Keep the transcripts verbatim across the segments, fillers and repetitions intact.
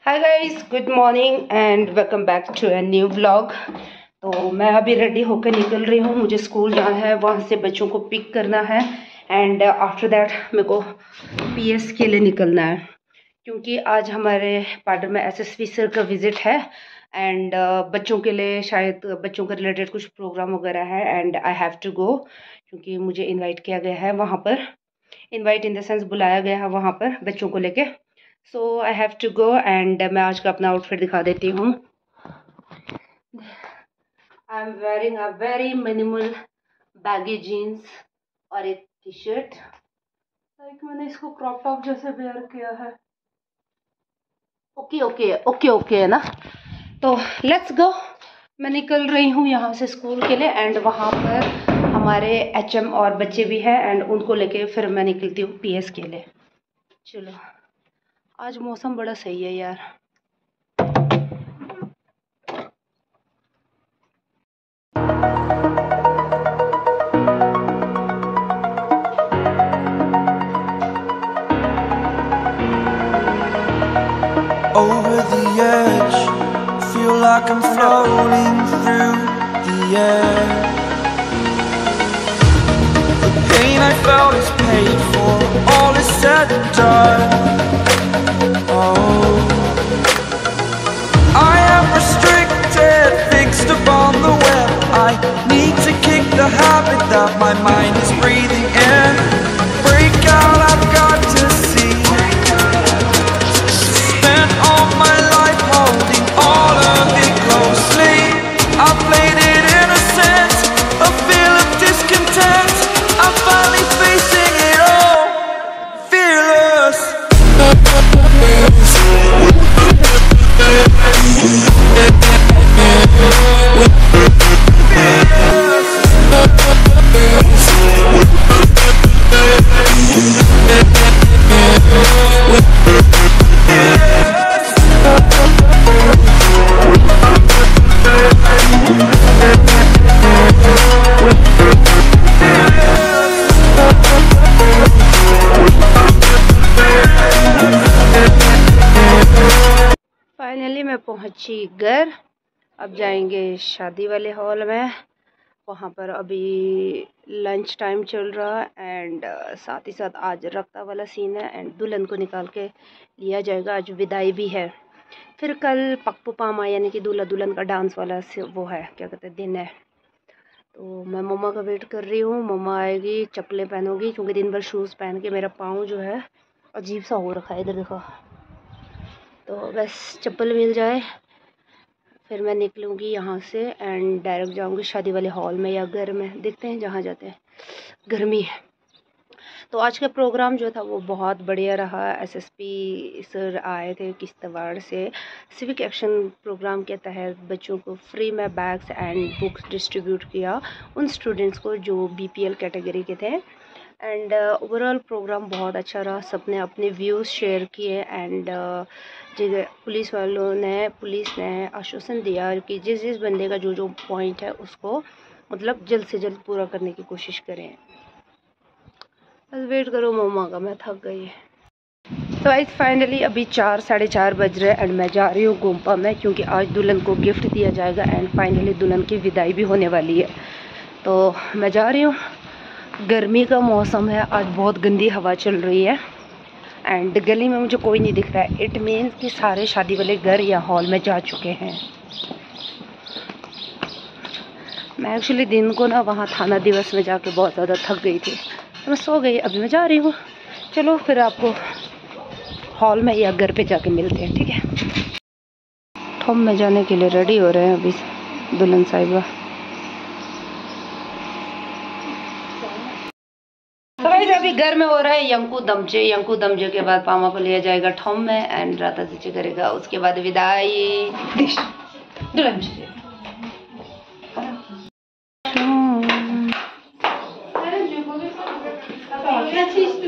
Hi guys, good morning and welcome back to a new vlog. तो मैं अभी ready होकर निकल रही हूँ। मुझे स्कूल जाना है, वहाँ से बच्चों को पिक करना है एंड आफ्टर दैट मेरे को पीएस के लिए निकलना है, क्योंकि आज हमारे पार्टर में एसएसपी सर का विजिट है एंड uh, बच्चों के लिए शायद बच्चों के रिलेटेड कुछ प्रोग्राम वगैरह है and I have to go, क्योंकि मुझे इनवाइट किया गया है वहाँ पर। इनवाइट इन द सेंस बुलाया गया है वहाँ पर बच्चों को लेके। So I have to go and मैं आज का अपना आउटफिट दिखा देती हूँ। I am wearing a very minimal baggy jeans और एक टी शर्ट। लाइक मैंने इसको क्रॉप टॉप जैसे वेयर किया है। ओके ओके ओके ओके है ना। तो लेट्स गो। मैं निकल रही हूँ यहाँ से स्कूल के लिए एंड वहाँ पर हमारे एचएम और बच्चे भी हैं एंड उनको लेके फिर मैं निकलती हूँ पीएस के लिए। चलो, आज मौसम बड़ा सही है यार। Over the edge, feel like I'm floating through the air. The pain I felt is paid for, all is said and done. Oh, I am restricted, fixed upon the web. I need to kick the habit that my mind is breathing in. Break out, I've got to see. Spent all my life holding all of it closely. I played it innocent, a feel of discontent. I'm finally facing it all, fearless. Finally मैं पहुंची घर। अब जाएंगे शादी वाले hall में। वहाँ पर अभी लंच टाइम चल रहा है एंड साथ ही साथ आज रक्ता वाला सीन है एंड दुल्हन को निकाल के लिया जाएगा। आज विदाई भी है। फिर कल पक्पू पामा यानी कि दूल्हा दुल्हन का डांस वाला वो है, क्या कहते हैं, दिन है। तो मैं मम्मा का वेट कर रही हूँ। मम्मा आएगी, चप्पलें पहनूंगी, क्योंकि दिन भर शूज़ पहन के मेरा पाँव जो है अजीब सा हो रखा है, इधर देखो। तो बस चप्पल मिल जाए फिर मैं निकलूँगी यहाँ से एंड डायरेक्ट जाऊँगी शादी वाले हॉल में या घर में, देखते हैं जहाँ जाते हैं। गर्मी है। तो आज का प्रोग्राम जो था वो बहुत बढ़िया रहा। एसएसपी सर आए थे किश्तवाड़ से। सिविक एक्शन प्रोग्राम के तहत बच्चों को फ्री में बैग्स एंड बुक्स डिस्ट्रीब्यूट किया उन स्टूडेंट्स को जो बीपीएल कैटेगरी के थे एंड ओवरऑल प्रोग्राम बहुत अच्छा रहा। सबने अपने व्यूज़ शेयर किए एंड uh, पुलिस वालों ने पुलिस ने आश्वासन दिया कि जिस जिस बंदे का जो जो पॉइंट है उसको मतलब जल्द से जल्द पूरा करने की कोशिश करें। बस वेट करो मम्मा का, मैं थक गई। तो आज फाइनली अभी चार साढ़े चार बज रहे एंड मैं जा रही हूँ गोम्पा में, क्योंकि आज दुल्हन को गिफ्ट दिया जाएगा एंड फाइनली दुल्हन की विदाई भी होने वाली है। तो मैं जा रही हूँ। गर्मी का मौसम है, आज बहुत गंदी हवा चल रही है एंड गली में मुझे कोई नहीं दिख रहा है। इट मीन्स कि सारे शादी वाले घर या हॉल में जा चुके हैं। मैं एक्चुअली दिन को ना वहाँ थाना दिवस में जाके बहुत ज़्यादा थक गई थी, तो मैं सो गई। अभी मैं जा रही हूँ। चलो फिर आपको हॉल में या घर पे जाके मिलते हैं, ठीक है। थम में जाने के लिए रेडी हो रहे हैं अभी दुल्हन साहिबा। तो भाई अभी घर में हो रहा है यंकू दमचे। यंकू दमचे के बाद पामा को लिया जाएगा ठोम में एंड राता दीचे करेगा। उसके बाद विदाई दुल्हन।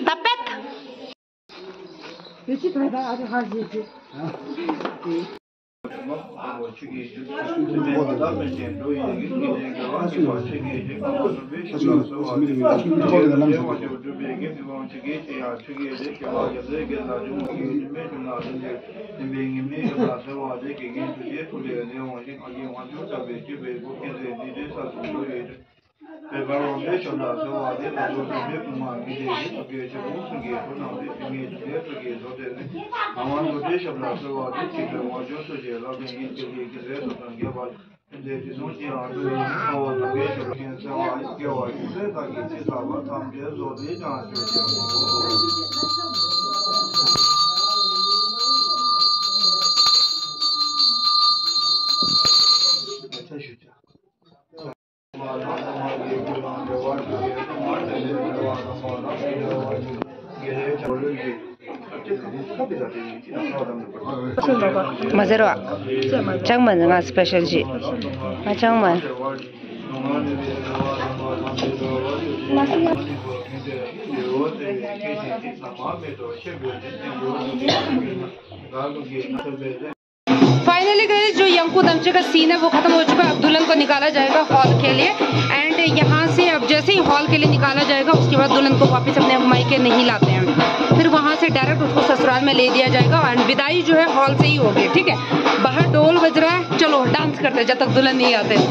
तपेत Mazerwa Changman nga special ji ma Changman finally गए जो यंकू दमचे का सीन है वो खत्म हो चुका है। अब दुल्हन को निकाला जाएगा हॉल के लिए एंड यहाँ से अब जैसे ही हॉल के लिए निकाला जाएगा उसके बाद दुल्हन को वापस अपने मायके नहीं लाते हैं, फिर वहाँ से डायरेक्ट उसको ससुराल में ले दिया जाएगा एंड विदाई जो है हॉल से ही होगी। ठीक है, बाहर ढोल बज रहा है, चलो डांस करते जब तक दुल्हन नहीं आते।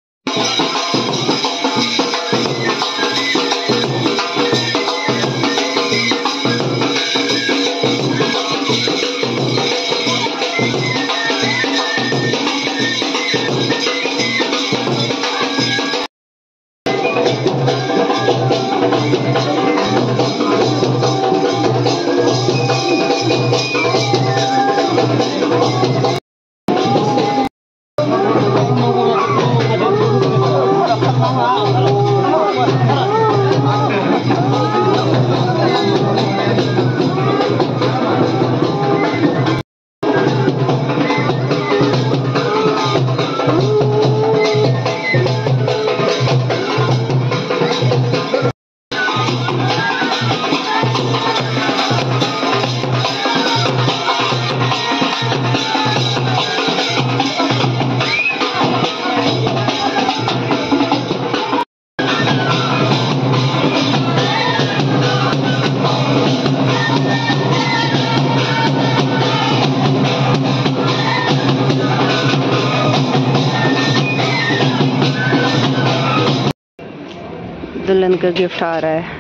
दुल्हन का गिफ्ट आ रहा है।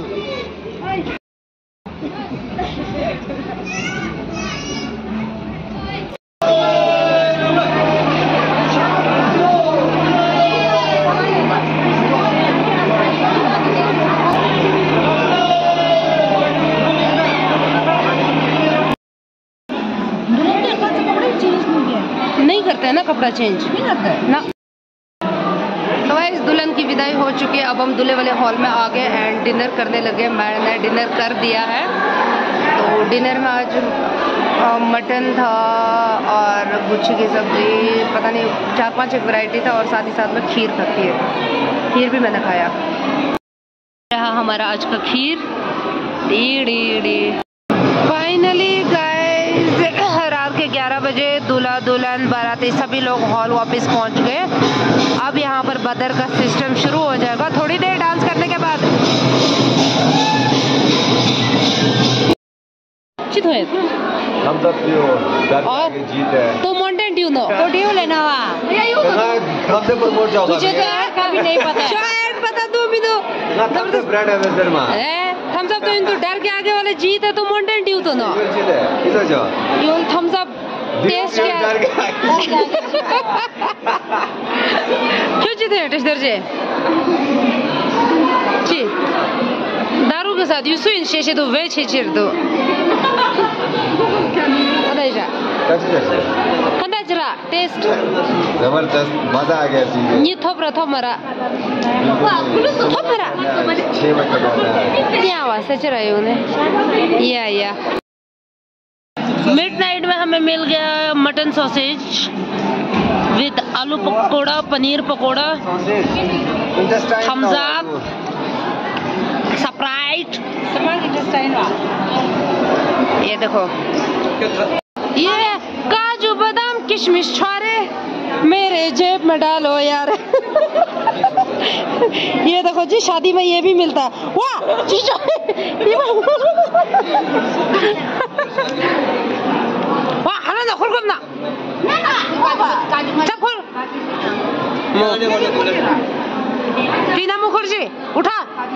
नहीं करते हैं ना कपड़ा चेंज, नहीं करते हैं ना। तो गाइस दुल्हन की विदाई हो चुकी है, अब हम दूल्हे वाले हॉल में आ गए एंड डिनर करने लगे। मैंने डिनर कर दिया है। तो डिनर में आज मटन था और गुच्छी की सब्जी, पता नहीं चार पांच एक वैरायटी था और साथ ही साथ में खीर था। खीर खीर भी मैंने खाया। रहा हमारा आज का खीर। डी डी डी फाइनली गाइस रात के ग्यारह बजे दूल्हा दुल्हन बाराती सभी लोग हॉल वापस पहुंच गए। अब यहाँ पर बदर का सिस्टम शुरू हो जाएगा थोड़ी देर डांस करने के बाद। हम सब जीत है तो माउंटेन ड्यू नो तो ड्यू लेना कब से प्रमोट जाओगा मुझे तो यार कभी नहीं पता शायद पता तो भी दो जबरदस्त ब्रांड एम्बेसडर में हम सब तो इनको डर के आगे वाले जीत है तो माउंटेन ड्यू तो ना किधर जाओ यो थम्स अप टेस्ट क्या क्यों जीते हैं टेस्ट दर्जे जी दारू के साथ यूसु इन शेषे तो वे छे चिर तो कदाइजा कदाइजरा टेस्ट जबरदस्त मजा आ गया चीज़ ये थोपरा थोपरा थोपरा छह बजे का क्या आवाज़ से चला है उन्हें या या मिडनाइट में हमें मिल गया mutton sausage with aloo pakora paneer pakora Thums Up Sprite. ये देखो ये काजू बादाम किशमिश छुआरे मेरे जेब में डालो यार। ये देखो जी, शादी में ये भी मिलता है। वाह वाह, हला ना खुल ना चल खुल। टीना मुखर्जी उठा।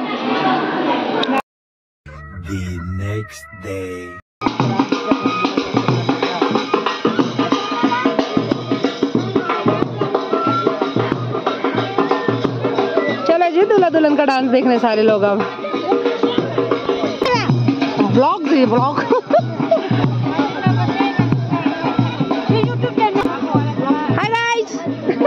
The next day. चलो जी, दूल्हा दुल्हन का डांस देखने सारे लोग अब। ब्लॉग जी ब्लॉग। Hi guys.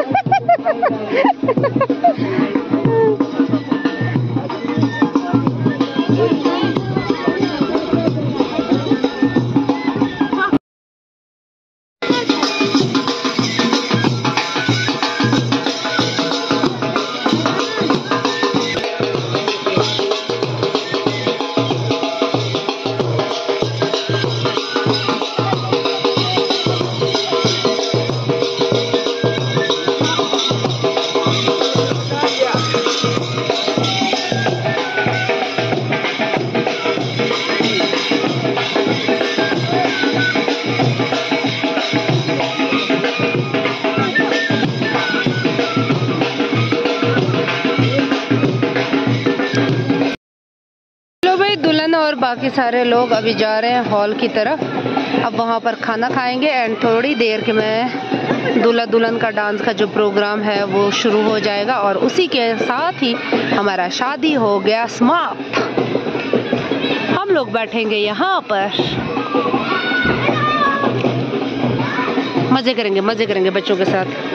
दुल्हन और बाकी सारे लोग अभी जा रहे हैं हॉल की तरफ। अब वहाँ पर खाना खाएंगे एंड थोड़ी देर के में दूल्हा दुल्हन का डांस का जो प्रोग्राम है वो शुरू हो जाएगा और उसी के साथ ही हमारा शादी हो गया समाप्त। हम लोग बैठेंगे यहाँ पर, मजे करेंगे मजे करेंगे बच्चों के साथ।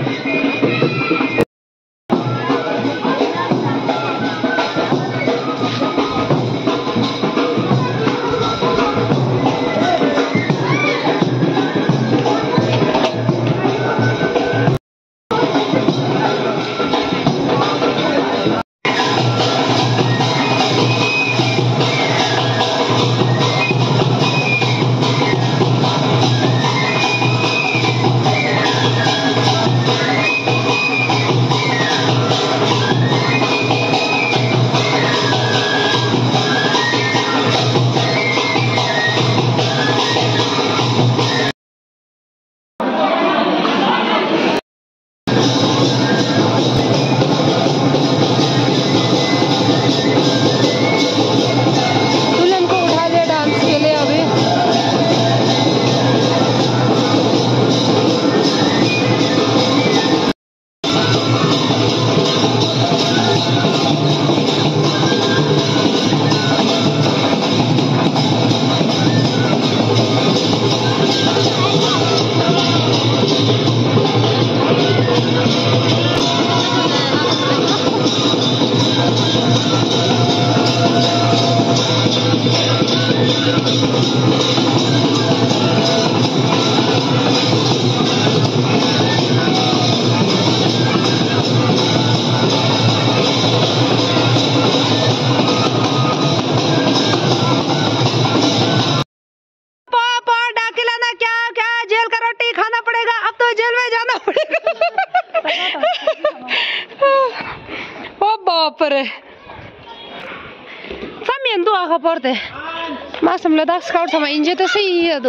Samien tuo porte. Mas हम लद्दाख स्काउट sama इंजे तो सही है तो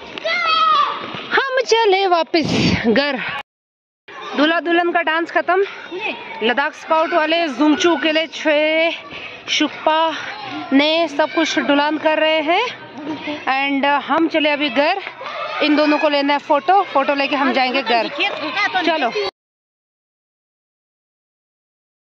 हम चले वापस घर। दूल्हा दुल्हन का डांस खत्म। लद्दाख स्काउट वाले जुमचू के लिए छे शुक्पा ने सब कुछ डुलान कर रहे हैं एंड हम चले अभी घर। इन दोनों को लेना है फोटो। फोटो लेके हम जाएंगे घर। चलो।